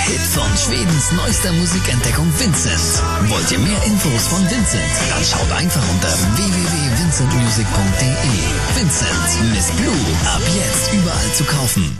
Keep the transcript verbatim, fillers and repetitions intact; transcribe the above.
Hit von Schwedens neuester Musikentdeckung Vincent. Wollt ihr mehr Infos von Vincent? Dann schaut einfach unter w w w punkt vincent music punkt d e. Vincent, Miss Blue, ab jetzt überall zu kaufen.